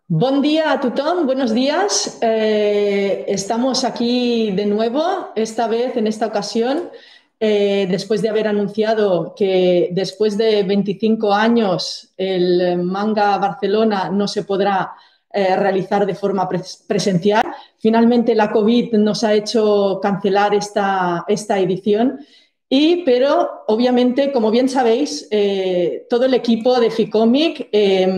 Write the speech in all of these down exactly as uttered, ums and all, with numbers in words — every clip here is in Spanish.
Buen día a tothom, buenos días. Eh, estamos aquí de nuevo, esta vez, en esta ocasión, eh, después de haber anunciado que después de veinticinco años el Manga Barcelona no se podrá eh, realizar de forma pres presencial. Finalmente la COVID nos ha hecho cancelar esta, esta edición. Y, pero, obviamente, como bien sabéis, eh, todo el equipo de Ficomic eh,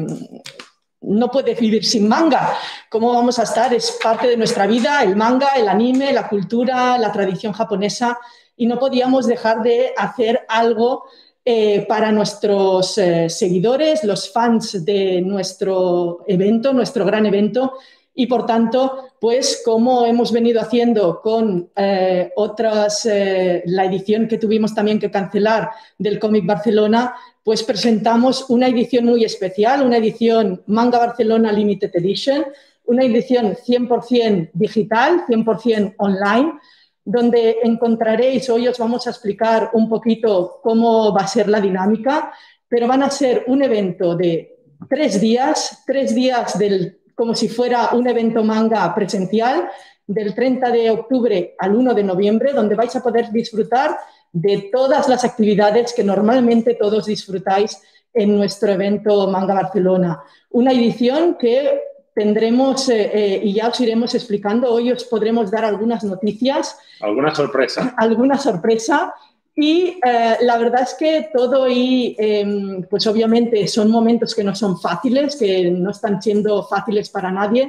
no puede vivir sin manga. ¿Cómo vamos a estar? Es parte de nuestra vida, el manga, el anime, la cultura, la tradición japonesa, y no podíamos dejar de hacer algo eh, para nuestros eh, seguidores, los fans de nuestro evento, nuestro gran evento. Y, por tanto, pues como hemos venido haciendo con eh, otras, eh, la edición que tuvimos también que cancelar del Cómic Barcelona, pues presentamos una edición muy especial, una edición Manga Barcelona Limited Edition, una edición cien por cien digital, cien por cien online, donde encontraréis, hoy os vamos a explicar un poquito cómo va a ser la dinámica, pero van a ser un evento de tres días, tres días del, como si fuera un evento manga presencial, del treinta de octubre al uno de noviembre, donde vais a poder disfrutar de todas las actividades que normalmente todos disfrutáis en nuestro evento Manga Barcelona. Una edición que tendremos, eh, eh, y ya os iremos explicando, hoy os podremos dar algunas noticias. ¿Alguna sorpresa? Alguna sorpresa. Y eh, la verdad es que todo y, eh, pues obviamente son momentos que no son fáciles, que no están siendo fáciles para nadie.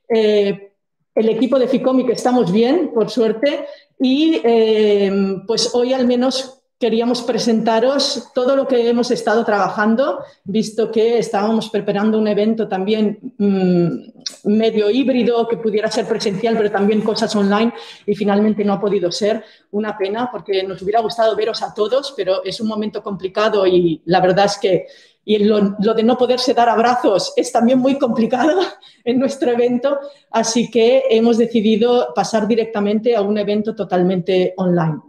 Eh, el equipo de Ficomic estamos bien, por suerte, y eh, pues hoy al menos queríamos presentaros todo lo que hemos estado trabajando, visto que estábamos preparando un evento también mmm, medio híbrido, que pudiera ser presencial, pero también cosas online, y finalmente no ha podido ser. Una pena, porque nos hubiera gustado veros a todos, pero es un momento complicado y la verdad es que y lo, lo de no poderse dar abrazos es también muy complicado en nuestro evento, así que hemos decidido pasar directamente a un evento totalmente online.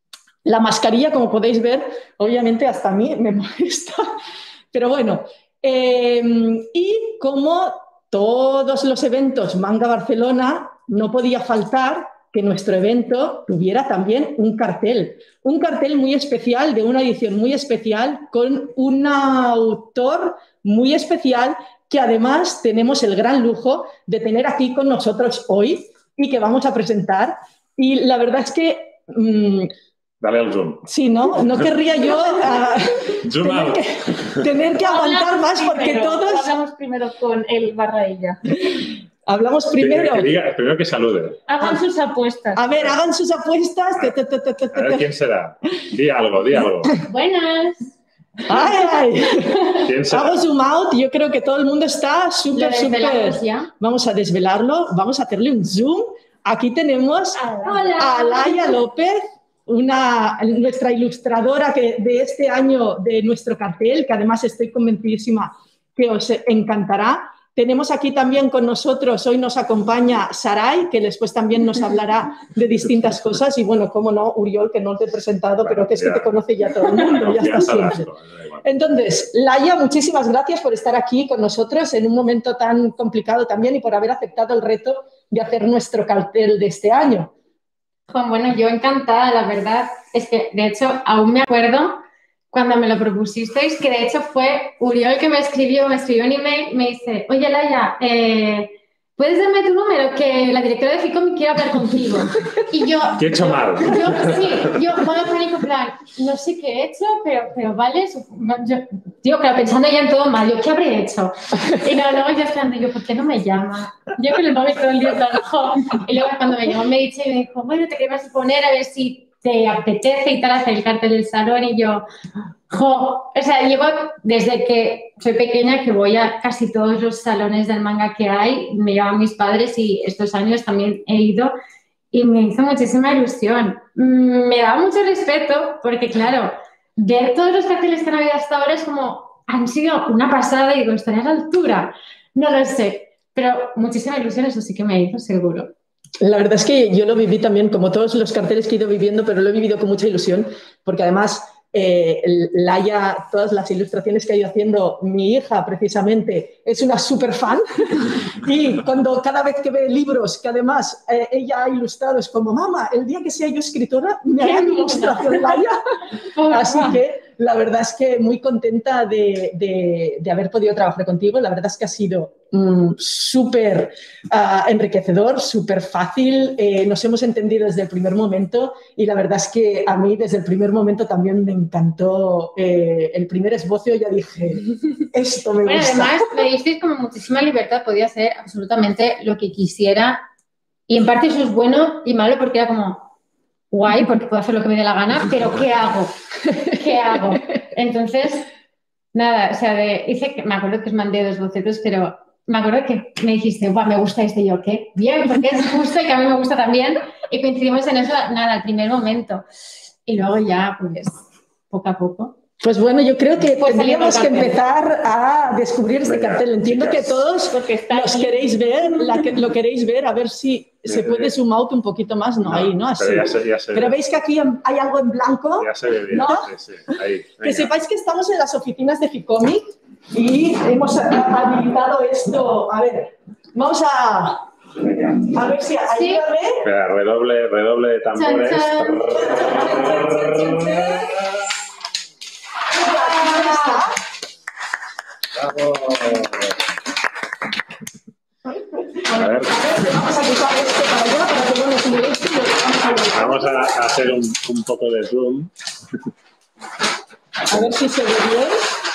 La mascarilla, como podéis ver, obviamente hasta a mí me molesta, pero bueno. Eh, y como todos los eventos Manga Barcelona, no podía faltar que nuestro evento tuviera también un cartel, un cartel muy especial, de una edición muy especial, con un autor muy especial que además tenemos el gran lujo de tener aquí con nosotros hoy y que vamos a presentar. Y la verdad es que... Mmm, Dale al zoom. Sí, ¿no? No querría yo uh, zoom tener, que, tener que aguantar más porque primero, todos... Hablamos primero con él barra ella. Hablamos primero. Que, que diga, primero que salude. Hagan sus apuestas. A ver, hagan sus apuestas. A ver, a ver quién será. Di algo, di algo. Buenas. Ay, ay. ¿Quién será? Hago zoom out. Yo creo que todo el mundo está súper, súper... Ya. Vamos a desvelarlo. Vamos a hacerle un zoom. Aquí tenemos Hola. a Alaya López, una, nuestra ilustradora que, de este año de nuestro cartel, que además estoy convencidísima que os encantará. Tenemos aquí también con nosotros, hoy nos acompaña Saray, que después también nos hablará de distintas cosas. Y bueno, cómo no, Uriol, que no te he presentado, bueno, pero que es ya, que te conoce ya todo el mundo, ya está siempre. Entonces, Laia, muchísimas gracias por estar aquí con nosotros en un momento tan complicado también y por haber aceptado el reto de hacer nuestro cartel de este año. Juan, bueno, yo encantada, la verdad. Es que, de hecho, aún me acuerdo cuando me lo propusisteis, que de hecho fue Uriol que me escribió, me escribió un email, me dice, oye, Laia, eh, ¿puedes darme tu número? Que la directora de Ficomic quiere hablar contigo. Y yo... ¿Qué he hecho mal? Yo, sí, yo, modo pánico, en plan, no sé qué he hecho, pero, pero vale, yo, tío, claro, pensando ya en todo mal, yo, ¿qué habré hecho? Y no, luego yo esperando, yo, ¿por qué no me llama? Yo con el móvil todo el día trabajo. Y luego cuando me llamó me dice, y me dijo, bueno, te queremos poner a ver si te apetece y tal hacer el cartel del salón. Y yo, jo, o sea, llevo desde que soy pequeña que voy a casi todos los salones del manga que hay, me llevan mis padres y estos años también he ido y me hizo muchísima ilusión. Me daba mucho respeto porque, claro, ver todos los carteles que han habido hasta ahora es como, han sido una pasada y digo, ¿estaré a la altura? No lo sé, pero muchísima ilusión, eso sí que me hizo seguro. La verdad es que yo lo viví también, como todos los carteles que he ido viviendo, pero lo he vivido con mucha ilusión, porque además Eh, Laia, todas las ilustraciones que ha ido haciendo, mi hija precisamente es una súper fan y cuando cada vez que ve libros que además eh, ella ha ilustrado es como, mamá, el día que sea yo escritora me hará mi ilustración Laia. Así que la verdad es que muy contenta de, de, de haber podido trabajar contigo. La verdad es que ha sido mm, súper uh, enriquecedor, súper fácil. Eh, nos hemos entendido desde el primer momento y la verdad es que a mí desde el primer momento también me encantó eh, el primer esbozo. Ya dije, esto me bueno, gusta. Además, me disteis como muchísima libertad, podía hacer absolutamente lo que quisiera y en parte eso es bueno y malo porque era como guay, porque puedo hacer lo que me dé la gana, pero ¿qué hago? ¿Qué hago? Entonces, nada, o sea, de, hice que, me acuerdo que os mandé dos bocetos, pero me acuerdo que me dijiste, guau, me gusta este, y yo, ¿qué? Bien, porque es justo y que a mí me gusta también, y coincidimos en eso, nada, al primer momento. Y luego ya, pues, poco a poco. Pues bueno, yo creo que pues tendríamos que empezar a descubrir este Venga, cartel. Entiendo chicas. que todos los queréis ver, la que, lo queréis ver, a ver si se puede zoom out un poquito más. No, no, ahí, ¿no? Así. Pero, ya se, ya se pero ve. veis que aquí hay algo en blanco. Ya se ve bien. ¿No? Sí, sí. Ahí, Que venga. sepáis que estamos en las oficinas de Ficomic y hemos habilitado esto. A ver, vamos a, a ver si... Sí. Ayúdame. Espera, redoble, redoble de tambores. Chan, chan. Bravo. A ver, Vamos a quitar esto para allá para que no nos moleste y lo vamos a ver. vamos a, a hacer un, un poco de zoom. A ver si se ve bien.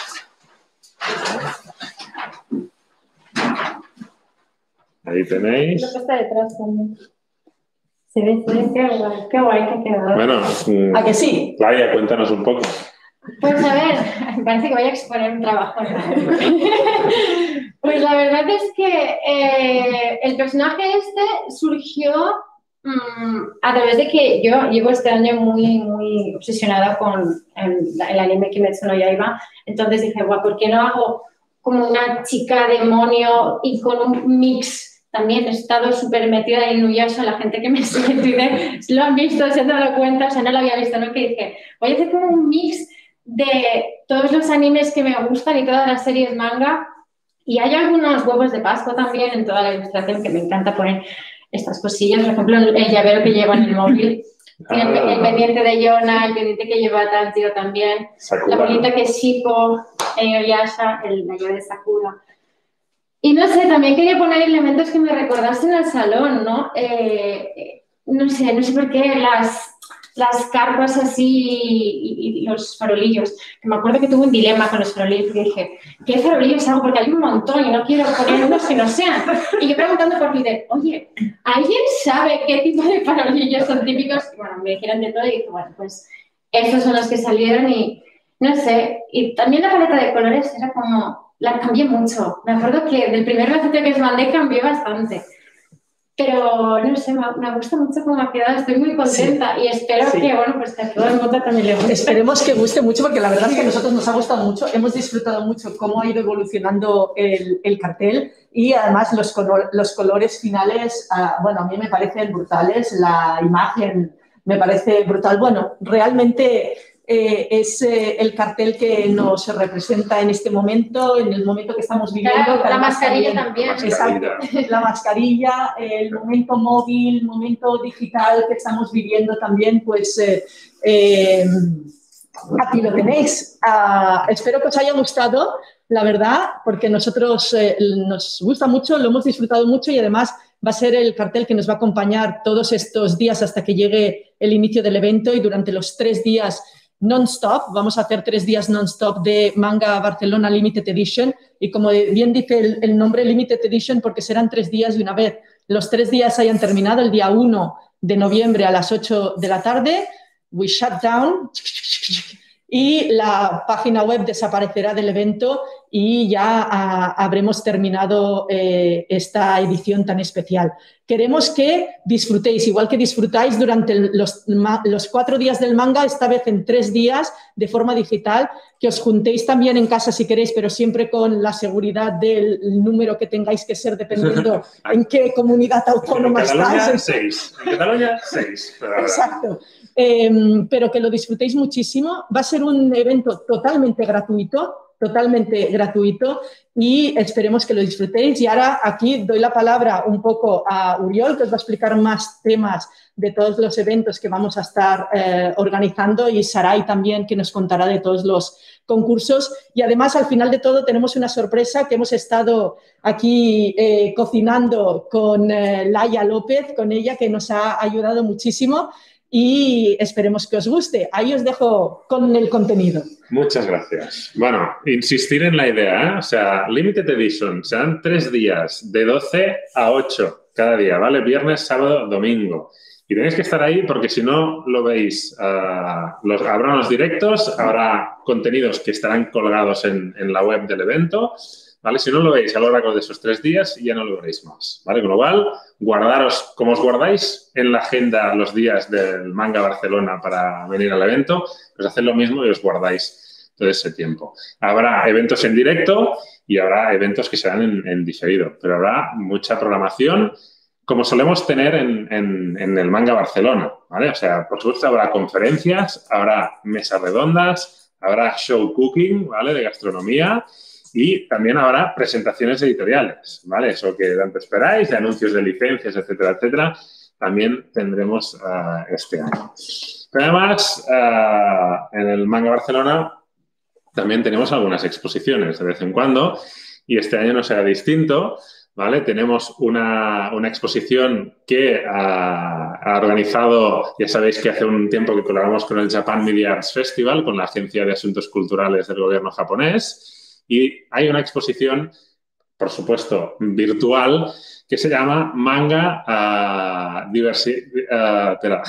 Ahí tenéis. Lo que está detrás también. Se ve, se ve, qué guay, qué guay que ha quedado. Bueno, mm, ¿A que sí? Laia, cuéntanos un poco. Pues a ver, me parece que voy a exponer un trabajo. Pues la verdad es que eh, el personaje este surgió mmm, a través de que yo llevo este año muy, muy obsesionada con el, el anime Kimetsu no Yaiba. Entonces dije, guau, ¿por qué no hago como una chica demonio y con un mix? También he estado súper metida en Inuyasha, la gente que me sigue en Twitter lo han visto, se han dado cuenta, o sea, no lo había visto, ¿no? Que dije, voy a hacer como un mix de todos los animes que me gustan y todas las series manga. Y hay algunos huevos de Pascua también en toda la ilustración que me encanta poner estas cosillas. Por ejemplo, el llavero que llevo en el móvil. Tiene el, el pendiente de Yona, el pendiente que lleva Tanjiro también. Sakura. La bolita que es Shippo, en Inuyasha, el la llave de Sakura. Y no sé, también quería poner elementos que me recordasen al salón, ¿no? Eh, no sé, no sé por qué las, las carpas así y, y los farolillos. Que me acuerdo que tuve un dilema con los farolillos porque dije, ¿qué farolillos hago? Porque hay un montón y no quiero poner unos que no sean. Y yo preguntando por Twitter, oye, ¿alguien sabe qué tipo de farolillos son típicos? Y bueno, me dijeron de todo y dije, bueno, pues esos son los que salieron y no sé. Y también la paleta de colores era como... La cambié mucho. Me acuerdo que del primer boceto que os mandé cambié bastante. Pero, no sé, me, me gusta mucho cómo ha quedado. Estoy muy contenta sí. y espero sí. que, bueno, pues que a todo el mundo también le guste. Esperemos que guste mucho porque la verdad es que a nosotros nos ha gustado mucho. Hemos disfrutado mucho cómo ha ido evolucionando el, el cartel y además los, color, los colores finales, uh, bueno, a mí me parecen brutales. La imagen me parece brutal. Bueno, realmente... Eh, es eh, el cartel que nos representa en este momento, en el momento que estamos viviendo. Claro, la mascarilla también. también. Exacto, la mascarilla, el momento móvil, el momento digital que estamos viviendo también, pues eh, eh, aquí lo tenéis. Uh, espero que os haya gustado, la verdad, porque nosotros eh, nos gusta mucho, lo hemos disfrutado mucho y además va a ser el cartel que nos va a acompañar todos estos días hasta que llegue el inicio del evento y durante los tres días non-stop, vamos a hacer tres días non-stop de Manga Barcelona Limited Edition y como bien dice el, el nombre Limited Edition porque serán tres días y una vez los tres días hayan terminado, el día uno de noviembre a las ocho de la tarde, we shut down y la página web desaparecerá del evento y ya a, habremos terminado eh, esta edición tan especial. Queremos que disfrutéis, igual que disfrutáis durante los, los cuatro días del manga, esta vez en tres días de forma digital, que os juntéis también en casa si queréis, pero siempre con la seguridad del número que tengáis que ser dependiendo en qué comunidad autónoma en Cataluña, estáis. seis. En Cataluña, seis. Exacto. eh, pero que lo disfrutéis muchísimo. Va a ser un evento totalmente gratuito, totalmente gratuito y esperemos que lo disfrutéis. Y ahora aquí doy la palabra un poco a Uriol, que os va a explicar más temas de todos los eventos que vamos a estar eh, organizando, y Saray también, que nos contará de todos los concursos. Y además, al final de todo, tenemos una sorpresa que hemos estado aquí eh, cocinando con eh, Laia López, con ella, que nos ha ayudado muchísimo, y esperemos que os guste. Ahí os dejo con el contenido. Muchas gracias. Bueno, insistir en la idea, ¿eh? O sea, Limited Edition, serán tres días, de doce a ocho cada día, ¿vale? Viernes, sábado, domingo. Y tenéis que estar ahí porque si no lo veis, uh, los, habrá unos directos, habrá contenidos que estarán colgados en, en la web del evento, ¿vale? Si no lo veis a lo largo de esos tres días, ya no lo veréis más, ¿vale? Con lo cual, guardaros, como os guardáis en la agenda los días del Manga Barcelona para venir al evento, pues haced lo mismo y os guardáis todo ese tiempo. Habrá eventos en directo y habrá eventos que serán en, en diferido, pero habrá mucha programación, como solemos tener en, en, en el Manga Barcelona, ¿vale? O sea, por supuesto habrá conferencias, habrá mesas redondas, habrá show cooking, ¿vale? De gastronomía, y también habrá presentaciones editoriales, ¿vale? Eso que tanto esperáis, de anuncios de licencias, etcétera, etcétera, también tendremos uh, este año. Pero además, uh, en el Manga Barcelona también tenemos algunas exposiciones de vez en cuando, y este año no será distinto, ¿vale? Tenemos una, una exposición que ha, ha organizado, ya sabéis que hace un tiempo que colaboramos con el Japan Media Arts Festival, con la Agencia de Asuntos Culturales del gobierno japonés, y hay una exposición, por supuesto, virtual, que se llama Manga uh, diversi, uh, espera.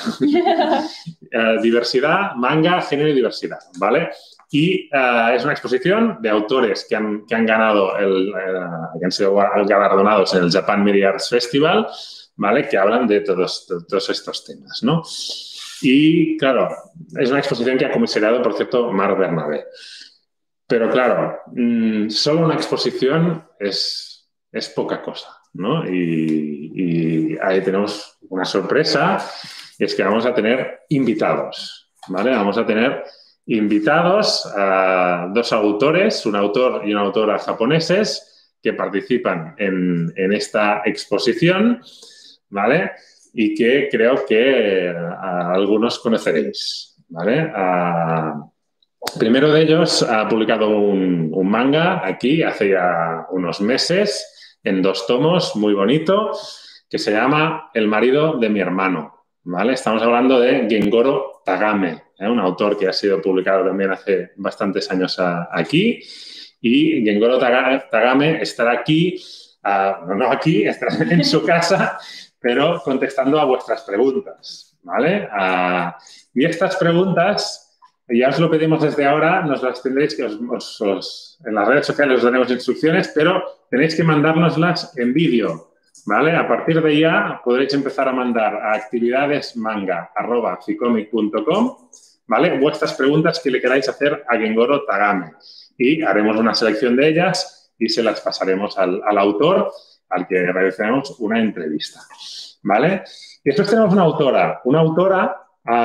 uh, Diversidad, Manga, Género y Diversidad, ¿vale? Y uh, es una exposición de autores que han, que han ganado, el, uh, que han sido galardonados en el Japan Media Arts Festival, ¿vale? Que hablan de todos, de todos estos temas, ¿no? Y, claro, es una exposición que ha comisariado, por cierto, Marc Bernabé. Pero, claro, mmm, solo una exposición es, es poca cosa, ¿no? Y, y ahí tenemos una sorpresa, y es que vamos a tener invitados, ¿vale? Vamos a tener invitados a dos autores, un autor y una autora japoneses, que participan en, en esta exposición, ¿vale? Y que creo que a algunos conoceréis, ¿vale? A, primero de ellos ha publicado un, un manga aquí hace ya unos meses, en dos tomos, muy bonito, que se llama El marido de mi hermano, ¿vale? Estamos hablando de Gengoro Tagame, ¿eh? Un autor que ha sido publicado también hace bastantes años a, aquí. Y Gengoro Tagame estará aquí, uh, no, no aquí, estará en su casa, pero contestando a vuestras preguntas, ¿vale? Uh, y estas preguntas, ya os lo pedimos desde ahora, nos las tendréis que os, os, os, en las redes sociales os daremos instrucciones, pero tenéis que mandárnoslas en vídeo, ¿vale? A partir de ya podréis empezar a mandar a actividadesmanga arroba ficomic punto com, ¿vale? Vuestras preguntas que le queráis hacer a Gengoro Tagame. Y haremos una selección de ellas y se las pasaremos al, al autor, al que realizaremos una entrevista, ¿vale? Y después tenemos una autora, una autora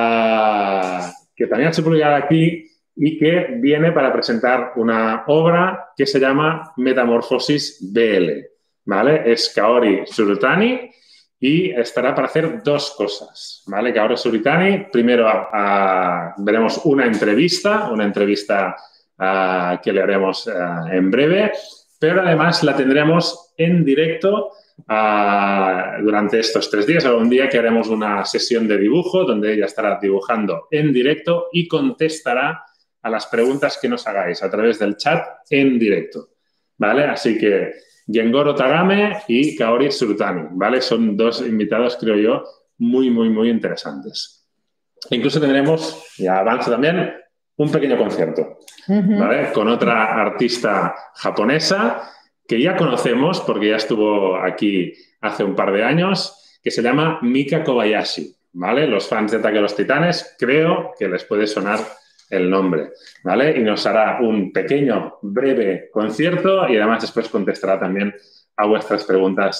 uh, que también ha sido publicada aquí y que viene para presentar una obra que se llama Metamorfosis B L, ¿vale? Es Kaori Tsurutani y estará para hacer dos cosas, ¿vale? Kaori Tsurutani, primero uh, veremos una entrevista, una entrevista uh, que le haremos uh, en breve, pero además la tendremos en directo uh, durante estos tres días. Un día que haremos una sesión de dibujo donde ella estará dibujando en directo y contestará a las preguntas que nos hagáis a través del chat en directo, ¿vale? Así que Gengoro Tagame y Kaori Tsurutani, ¿vale? Son dos invitados, creo yo, muy, muy, muy interesantes. Incluso tendremos, ya avanzo también, un pequeño concierto, ¿vale? Con otra artista japonesa que ya conocemos porque ya estuvo aquí hace un par de años, que se llama Mika Kobayashi, ¿vale? Los fans de Ataque a los Titanes creo que les puede sonar el nombre, ¿vale? Y nos hará un pequeño, breve concierto y además después contestará también a vuestras preguntas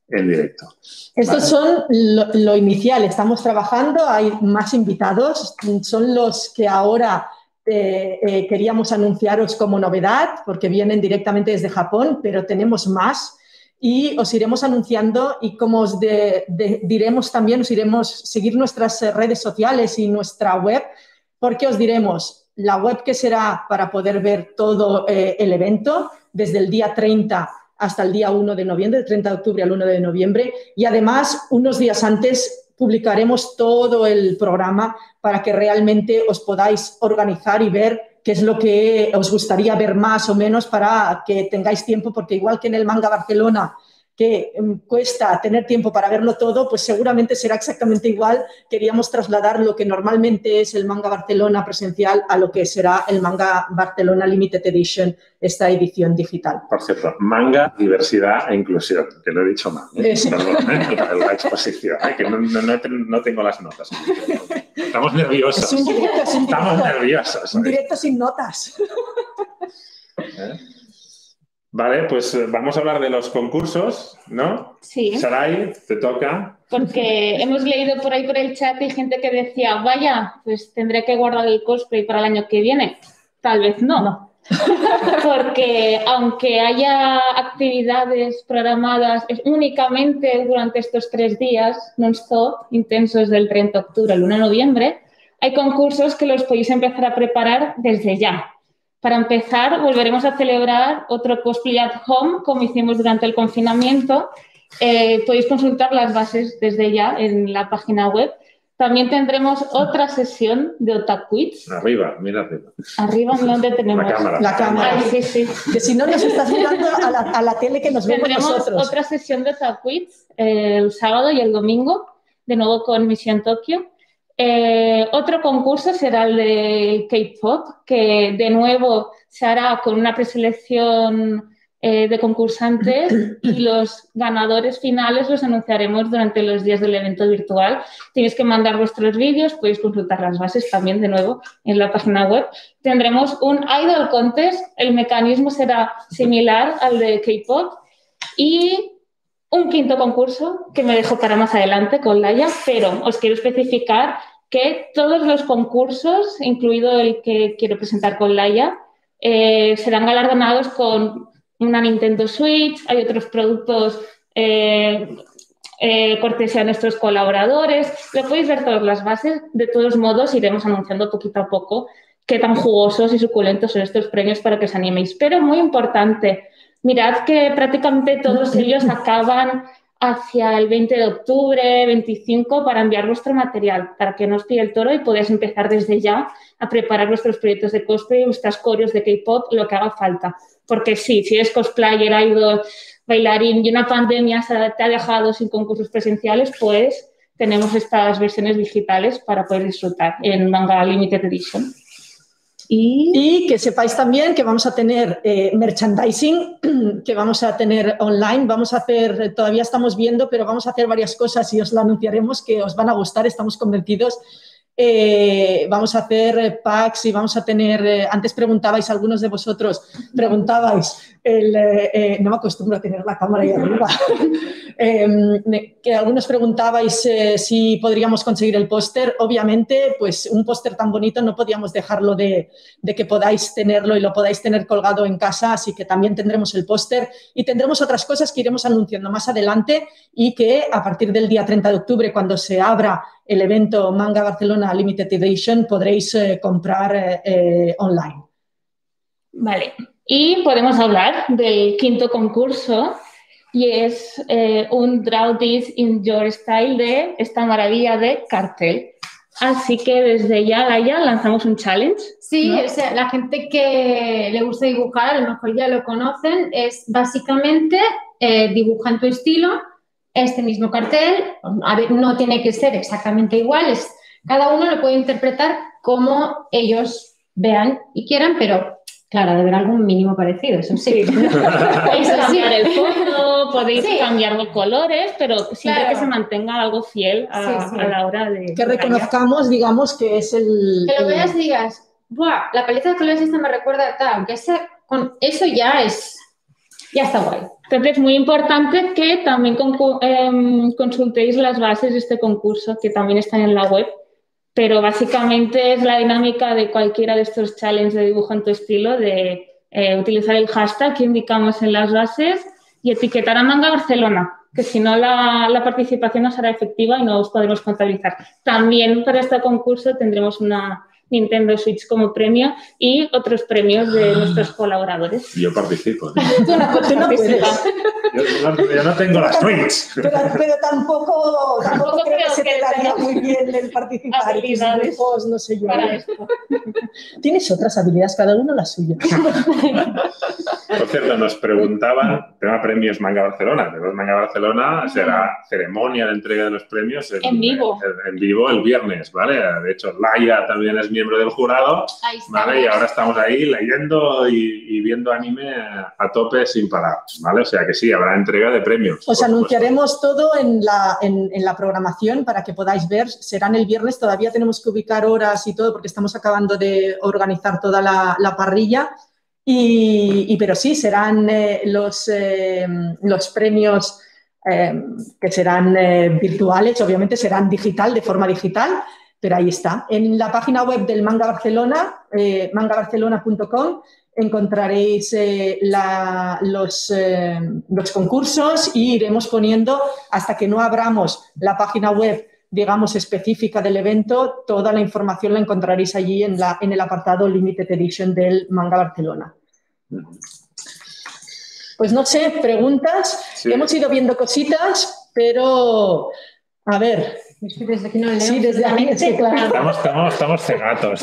en directo. Estos ¿vale? son lo, lo inicial, estamos trabajando, hay más invitados, son los que ahora eh, eh, queríamos anunciaros como novedad, porque vienen directamente desde Japón, pero tenemos más y os iremos anunciando y como os de, de, diremos también, os iremos seguir nuestras redes sociales y nuestra web, porque os diremos la web que será para poder ver todo eh, el evento desde el día treinta hasta el día uno de noviembre, del treinta de octubre al uno de noviembre, y además unos días antes publicaremos todo el programa para que realmente os podáis organizar y ver qué es lo que os gustaría ver más o menos para que tengáis tiempo, porque igual que en el Manga Barcelona, que cuesta tener tiempo para verlo todo, pues seguramente será exactamente igual. Queríamos trasladar lo que normalmente es el Manga Barcelona presencial a lo que será el Manga Barcelona Limited Edition, esta edición digital. Por cierto, manga, diversidad e inclusión, que lo he dicho mal. ¿eh? Perdón, ¿eh? la, la exposición, ¿eh? que no, no, no tengo las notas. Estamos nerviosos. Es un directo sin Estamos directo. nerviosos. Un directo sin notas. ¿Eh? Vale, pues vamos a hablar de los concursos, ¿no? Sí. Sarai, te toca. Porque hemos leído por ahí por el chat y gente que decía, vaya, pues tendré que guardar el cosplay para el año que viene. Tal vez no. No. Porque aunque haya actividades programadas únicamente durante estos tres días non-stop, intensos del treinta de octubre al uno de noviembre, hay concursos que los podéis empezar a preparar desde ya. Para empezar, volveremos a celebrar otro Cosplay at Home, como hicimos durante el confinamiento. Eh, podéis consultar las bases desde ya en la página web. También tendremos otra sesión de Otakuits. Arriba, mira arriba. Arriba, ¿dónde tenemos? La cámara. La cámara. Ay, sí, sí. Que si no nos estás mirando a la, a la tele que nos vemos Tendremos nosotros. otra sesión de Otakuits eh, el sábado y el domingo, de nuevo con Misión Tokio. Eh, otro concurso será el del K-pop, que de nuevo se hará con una preselección eh, de concursantes y los ganadores finales los anunciaremos durante los días del evento virtual. Tenéis que mandar vuestros vídeos, podéis consultar las bases también de nuevo en la página web. Tendremos un Idol Contest, el mecanismo será similar al de K-pop y un quinto concurso que me dejo para más adelante con Laia, pero os quiero especificar que todos los concursos, incluido el que quiero presentar con Laia, eh, serán galardonados con una Nintendo Switch, hay otros productos eh, eh, cortesía a nuestros colaboradores. Lo podéis ver todas las bases. De todos modos, iremos anunciando poquito a poco qué tan jugosos y suculentos son estos premios para que os animéis. Pero muy importante, mirad que prácticamente todos ellos acaban hacia el veinte de octubre, veinticinco, para enviar vuestro material, para que no os pille el toro y podáis empezar desde ya a preparar vuestros proyectos de cosplay, vuestras coreos de K-pop, lo que haga falta. Porque sí, si eres cosplayer, idol, bailarín y una pandemia te ha dejado sin concursos presenciales, pues tenemos estas versiones digitales para poder disfrutar en Manga Limited Edition. Y... y que sepáis también que vamos a tener eh, merchandising, que vamos a tener online, vamos a hacer, todavía estamos viendo, pero vamos a hacer varias cosas y os lo anunciaremos que os van a gustar, estamos convencidos. Eh, vamos a hacer packs y vamos a tener, eh, antes preguntabais, algunos de vosotros preguntabais, el, eh, no me acostumbro a tener la cámara ahí arriba, eh, que algunos preguntabais eh, si podríamos conseguir el póster. Obviamente, pues un póster tan bonito no podíamos dejarlo de, de que podáis tenerlo y lo podáis tener colgado en casa, así que también tendremos el póster y tendremos otras cosas que iremos anunciando más adelante y que a partir del día treinta de octubre, cuando se abra el evento Manga Barcelona Limited Edition, podréis eh, comprar eh, eh, online. Vale, y podemos hablar del quinto concurso y es eh, un Draw This in Your Style de esta maravilla de cartel. Así que desde ya, Laia, lanzamos un challenge. Sí, ¿no? O sea, la gente que le gusta dibujar, a lo mejor ya lo conocen, es básicamente eh, dibuja en tu estilo este mismo cartel. A ver, no tiene que ser exactamente igual, es, cada uno lo puede interpretar como ellos vean y quieran, pero claro, debe haber algún mínimo parecido, eso sí. sí. Podéis cambiar el fondo, podéis sí. cambiar los colores, pero siempre claro. que se mantenga algo fiel a, sí, sí. a la hora de... Que reconozcamos, digamos, que es el... Que lo el... veas y digas, ¡buah! La paleta de colores esta me recuerda a tal, aunque esa, con eso ya es... ya está guay. Entonces, es muy importante que también con, eh, consultéis las bases de este concurso, que también están en la web, pero básicamente es la dinámica de cualquiera de estos challenges de dibujo en tu estilo, de eh, utilizar el hashtag que indicamos en las bases y etiquetar a Manga Barcelona, que si no la, la participación no será efectiva y no os podremos contabilizar. También para este concurso tendremos una Nintendo Switch como premio y otros premios de nuestros colaboradores. Yo participo. ¿No? Tú no, tú no puedes. Yo, no, yo no tengo la Switch. Pero, pero tampoco, tampoco creo que se te daría muy bien el participar. Habilidades dibujos, no sé yo. para esto. Tienes otras habilidades, cada uno la suya. Por cierto, nos preguntaban, tema premios Manga Barcelona. Tenemos Manga Barcelona, será ceremonia de entrega de los premios el, en vivo. El, en vivo el viernes, ¿vale? De hecho, Laia también es miembro del jurado, ¿vale? Y ahora estamos ahí leyendo y, y viendo anime a tope sin parar, ¿vale? O sea que sí, habrá entrega de premios. Os anunciaremos todo en la, en, en la programación para que podáis ver. Serán el viernes, todavía tenemos que ubicar horas y todo porque estamos acabando de organizar toda la, la parrilla. Y, y, pero sí, serán eh, los, eh, los premios eh, que serán eh, virtuales, obviamente serán digital, de forma digital, pero ahí está. En la página web del Manga Barcelona, eh, manga barcelona punto com, encontraréis eh, la, los, eh, los concursos y iremos poniendo, hasta que no abramos la página web, digamos, específica del evento, toda la información la encontraréis allí en, la, en el apartado Limited Edition del Manga Barcelona. Pues no sé, preguntas. Sí. Hemos ido viendo cositas, pero a ver. Desde aquí no leo. Sí, desde aquí, es que, claro. Estamos, estamos, estamos cegatos.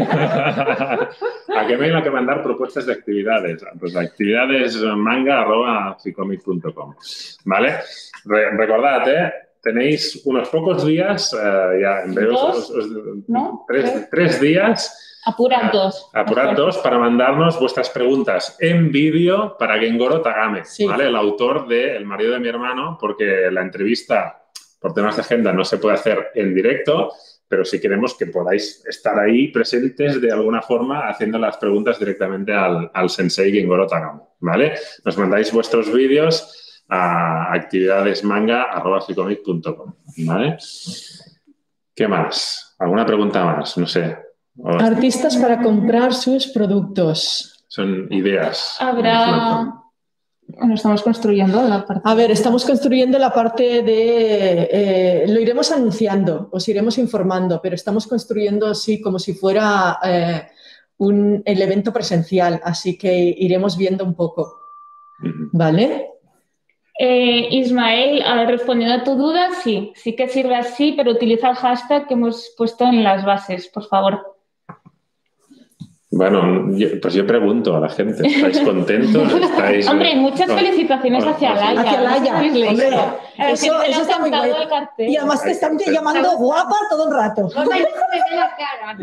¿A qué mail hay que mandar propuestas de actividades? Pues actividades manga arroba ficomic punto com. ¿Vale? Re recordad, ¿eh? Tenéis unos pocos días, uh, ya en breve, os, os, ¿no? tres, tres días. Apurad dos. Apurad dos para mandarnos vuestras preguntas en vídeo para Gengoro Tagame, sí. ¿Vale? El autor de El marido de mi hermano, porque la entrevista, por temas de agenda, no se puede hacer en directo, pero sí queremos que podáis estar ahí presentes de alguna forma haciendo las preguntas directamente al, al sensei Gengoro Tagame, ¿vale? Nos mandáis vuestros vídeos a actividadesmanga arroba ficomic punto com, ¿vale? ¿Qué más? ¿Alguna pregunta más? No sé. O... Artistas para comprar sus productos. Son ideas. Habrá... Bueno, estamos construyendo la parte... A ver, estamos construyendo la parte de... Eh, lo iremos anunciando, os iremos informando, pero estamos construyendo así como si fuera eh, un, el evento presencial, así que iremos viendo un poco, ¿vale? Eh, Ismael, a ver, respondiendo a tu duda, sí, sí que sirve así, pero utiliza el hashtag que hemos puesto en las bases, por favor. Bueno, yo, pues yo pregunto a la gente, ¿estáis contentos? ¿Estáis... Hombre, muchas felicitaciones oh, hacia Laia. Hacia Laia, hombre, eso, eso está muy guay. Y además te están llamando guapa todo el rato. No me ve la cara.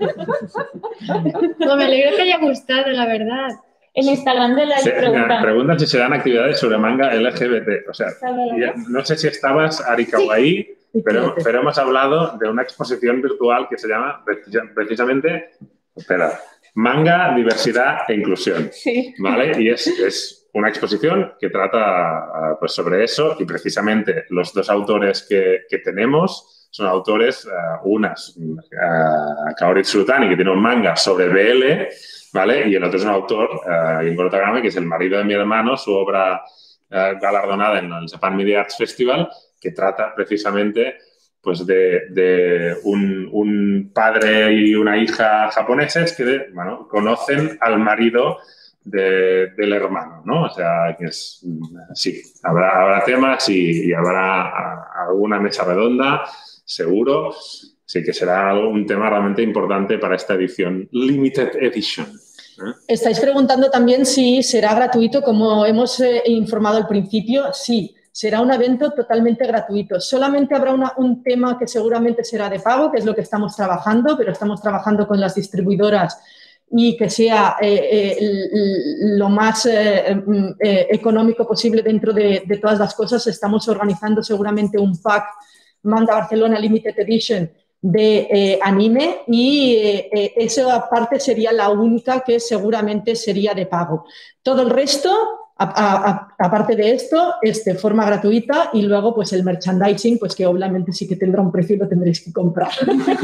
No, me alegro que haya gustado, la verdad. El Instagram de la se, pregunta. Preguntan si se dan actividades sobre manga L G B T. O sea, ya, no sé si estabas, Ari Kawaii, sí. pero, pero hemos hablado de una exposición virtual que se llama precisamente, espera, Manga, Diversidad e Inclusión. Sí. ¿Vale? Y es, es una exposición que trata pues, sobre eso y precisamente los dos autores que, que tenemos son autores, uh, unas, uh, Kaori Tsurutani, que tiene un manga sobre B L, ¿vale? Y el otro es un autor, uh, Gengoro Tagame, que es el marido de mi hermano, su obra uh, galardonada en el Japan Media Arts Festival, que trata precisamente pues, de, de un, un padre y una hija japoneses que, bueno, conocen al marido de, del hermano, ¿no? O sea, que es, sí, habrá, habrá temas y, y habrá alguna mesa redonda, seguro. Sí que será un tema realmente importante para esta edición Limited Edition. ¿Eh? Estáis preguntando también si será gratuito, como hemos eh, informado al principio. Sí, será un evento totalmente gratuito. Solamente habrá una, un tema que seguramente será de pago, que es lo que estamos trabajando, pero estamos trabajando con las distribuidoras y que sea eh, eh, lo más eh, eh, económico posible dentro de, de todas las cosas. Estamos organizando seguramente un pack Manga Barcelona Limited Edition de eh, anime y eh, esa parte sería la única que seguramente sería de pago. Todo el resto A, a, aparte de esto, es de forma gratuita y luego pues el merchandising, pues que obviamente sí que tendrá un precio y lo tendréis que comprar.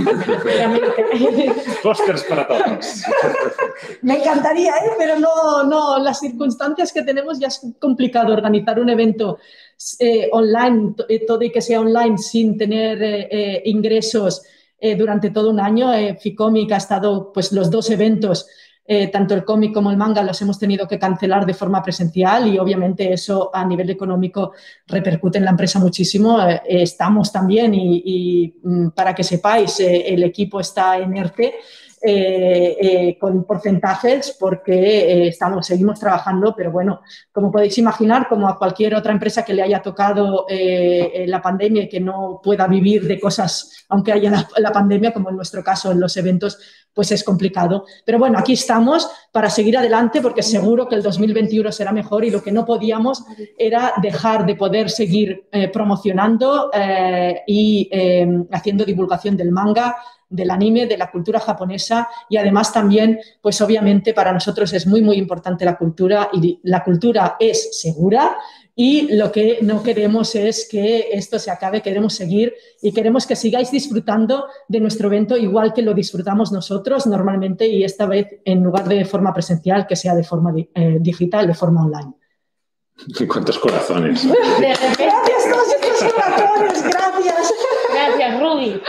Pósters para todos. Me encantaría, ¿eh? Pero no, no, las circunstancias que tenemos ya es complicado organizar un evento eh, online, todo y que sea online sin tener eh, eh, ingresos eh, durante todo un año. Eh, Ficomic ha estado, pues los dos eventos, Eh, tanto el cómic como el manga, los hemos tenido que cancelar de forma presencial y obviamente eso a nivel económico repercute en la empresa muchísimo. Eh, estamos también y, y para que sepáis, eh, el equipo está en ERTE eh, eh, con porcentajes porque eh, estamos, seguimos trabajando, pero bueno, como podéis imaginar, como a cualquier otra empresa que le haya tocado eh, la pandemia y que no pueda vivir de cosas, aunque haya la, la pandemia, como en nuestro caso en los eventos, pues es complicado. Pero bueno, aquí estamos para seguir adelante porque seguro que el dos mil veintiuno será mejor y lo que no podíamos era dejar de poder seguir eh, promocionando eh, y eh, haciendo divulgación del manga, del anime, de la cultura japonesa y además también, pues obviamente para nosotros es muy, muy importante la cultura y la cultura es segura. Y lo que no queremos es que esto se acabe, queremos seguir y queremos que sigáis disfrutando de nuestro evento igual que lo disfrutamos nosotros normalmente y esta vez en lugar de forma presencial, que sea de forma eh, digital, de forma online. ¿Cuántos corazones? Gracias a todos estos corazones, gracias. Gracias, Ruby.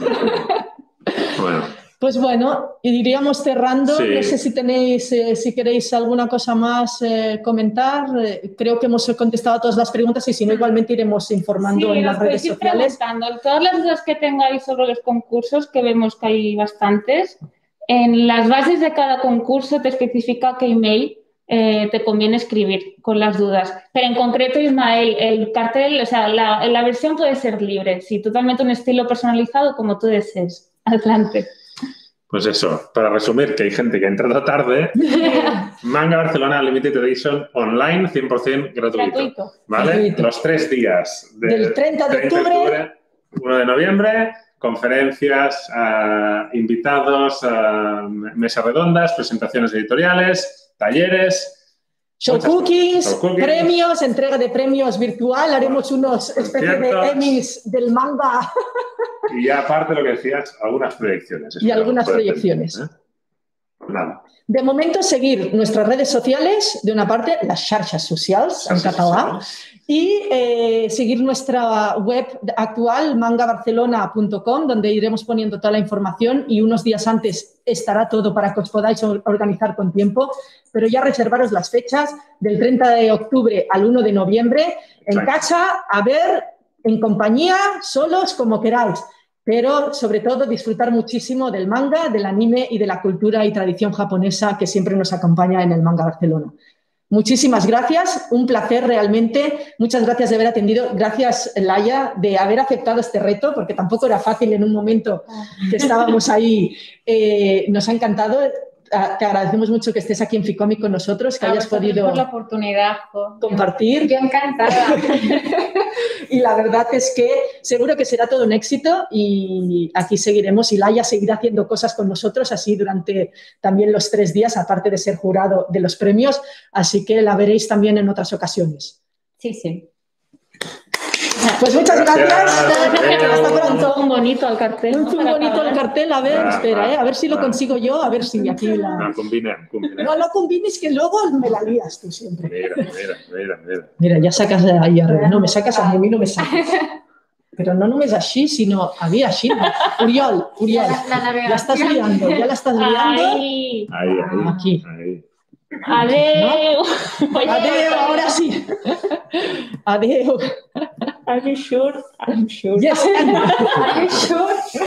Bueno. Pues bueno, iríamos cerrando. Sí. No sé si tenéis, eh, si queréis alguna cosa más eh, comentar. Eh, creo que hemos contestado a todas las preguntas y si no, igualmente iremos informando sí, en las redes sociales. Todas las dudas que tengáis sobre los concursos, que vemos que hay bastantes, en las bases de cada concurso te especifica qué email eh, te conviene escribir con las dudas. Pero en concreto, Ismael, el cartel, o sea, la, la versión puede ser libre, sí, totalmente un estilo personalizado como tú desees. Adelante. Pues eso, para resumir, que hay gente que ha entrado tarde, Manga Barcelona Limited Edition online, cien por ciento gratuito. Gratuito. ¿Vale? Gratuito. Los tres días. De, Del treinta de octubre. uno de noviembre, conferencias, uh, invitados, uh, mesas redondas, presentaciones editoriales, talleres. Show cookings, show cookings, premios, entrega de premios virtual, haremos unos especie de Emmys del manga. Y aparte lo que decías, algunas proyecciones. Y algunas proyecciones. Tener, ¿eh? Nada. De momento, seguir nuestras redes sociales, de una parte, las xarxes socials, en català, y eh, seguir nuestra web actual, manga barcelona punto com, donde iremos poniendo toda la información y unos días antes estará todo para que os podáis organizar con tiempo, pero ya reservaros las fechas del treinta de octubre al uno de noviembre, en Exacto. casa, a ver, en compañía, solos, como queráis. Pero, sobre todo, disfrutar muchísimo del manga, del anime y de la cultura y tradición japonesa que siempre nos acompaña en el Manga Barcelona. Muchísimas gracias, un placer realmente. Muchas gracias de haber atendido. Gracias, Laia, de haber aceptado este reto, porque tampoco era fácil en un momento que estábamos ahí. Eh, nos ha encantado. Te agradecemos mucho que estés aquí en Ficomic con nosotros, que a hayas podido por la oportunidad, jo. compartir. Yo encantada. Y la verdad es que seguro que será todo un éxito y aquí seguiremos y Laia seguirá haciendo cosas con nosotros así durante también los tres días, aparte de ser jurado de los premios, así que la veréis también en otras ocasiones. Sí, sí. Pues muchas gracias. gracias. Hasta pronto. Un bonito el cartel. Un ¿no? bonito el cartel. A ver, Ah, espera, ah, ¿eh? A ver si lo ah. consigo yo, a ver si aquí la... No, combinen, combinen. No, no combines que luego me la lías tú siempre. Mira, mira, mira, mira. Mira, ya sacas ahí arriba. No, me sacas a mí, a mí no me sacas. Pero no només així, sinó a mi així. Oriol, Oriol, La- la navegación. la estás liando, ya la estás liando. Ay, Ahí, ahí. Aquí. Ahí. adeu. Adeu, ahora sí. Adeu. Are you sure? I'm sure. Yes. Are you sure?